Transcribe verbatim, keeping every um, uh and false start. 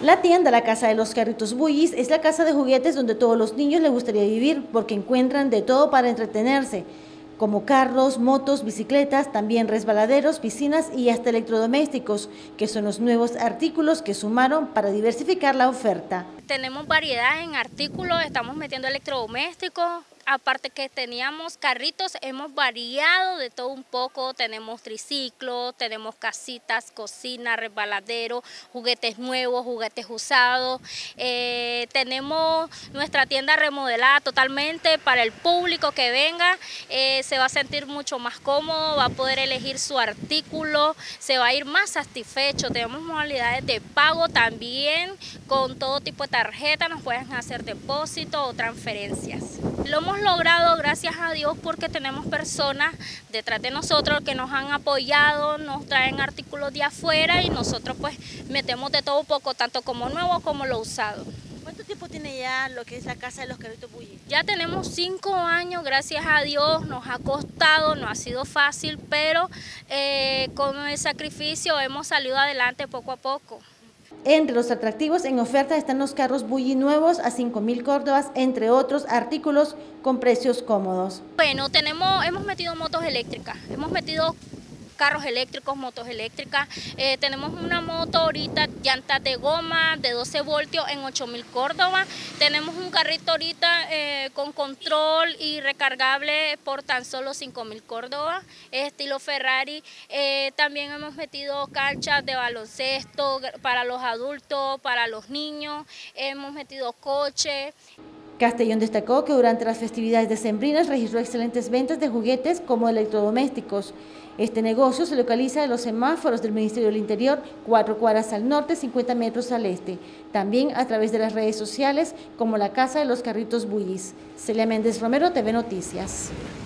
La tienda La Casa de los Carritos Bullis es la casa de juguetes donde todos los niños les gustaría vivir porque encuentran de todo para entretenerse, como carros, motos, bicicletas, también resbaladeros, piscinas y hasta electrodomésticos, que son los nuevos artículos que sumaron para diversificar la oferta. Tenemos variedad en artículos, estamos metiendo electrodomésticos. Aparte que teníamos carritos, hemos variado de todo un poco, tenemos triciclos, tenemos casitas, cocina, resbaladero, juguetes nuevos, juguetes usados, eh, tenemos nuestra tienda remodelada totalmente para el público que venga, eh, se va a sentir mucho más cómodo, va a poder elegir su artículo, se va a ir más satisfecho. Tenemos modalidades de pago también, con todo tipo de tarjeta, nos pueden hacer depósito o transferencias. Lo hemos logrado gracias a Dios porque tenemos personas detrás de nosotros que nos han apoyado, nos traen artículos de afuera y nosotros pues metemos de todo un poco, tanto como nuevo como lo usado. ¿Cuánto tiempo tiene ya lo que es la Casa de los Carritos Bullis? Ya tenemos cinco años, gracias a Dios, nos ha costado, no ha sido fácil, pero eh, con el sacrificio hemos salido adelante poco a poco. Entre los atractivos en oferta están los carros Bullis nuevos a cinco mil córdobas, entre otros artículos con precios cómodos. Bueno, tenemos, hemos metido motos eléctricas, hemos metido carros eléctricos, motos eléctricas. Eh, tenemos una moto ahorita, llantas de goma de doce voltios en ocho mil córdobas. Tenemos un carrito ahorita eh, con control y recargable por tan solo cinco mil córdobas, estilo Ferrari. Eh, también hemos metido canchas de baloncesto para los adultos, para los niños. Hemos metido coches. Castellón destacó que durante las festividades decembrinas registró excelentes ventas de juguetes como electrodomésticos. Este negocio se localiza en los semáforos del Ministerio del Interior, cuatro cuadras al norte, cincuenta metros al este. También a través de las redes sociales como la Casa de los Carritos Bullis. Celia Méndez Romero, T V Noticias.